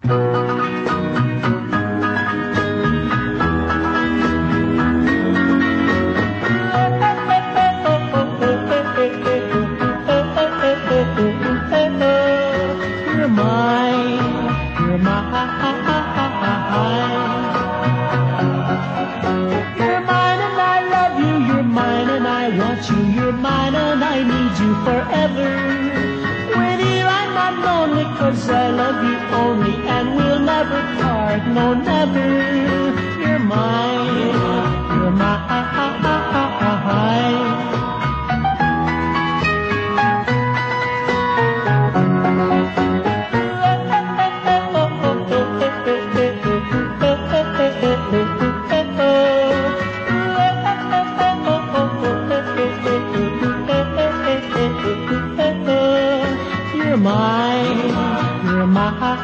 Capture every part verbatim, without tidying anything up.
You're mine, you're mine. You're mine and I love you, you're mine and I want you, you're mine and I need you forever. With you I'm not lonely, cause I love you only, and we'll never part, no never. You're mine, you're mine. You're mine, you're mine.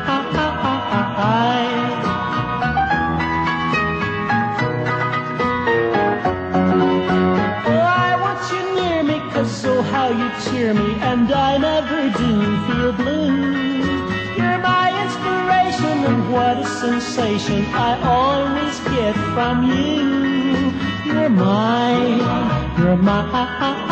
Oh, I want you near me, cause oh how you cheer me, and I never do feel blue. You're my inspiration, and what a sensation I always get from you. You're mine, you're mine.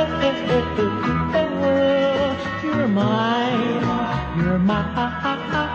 You're mine, you're mine.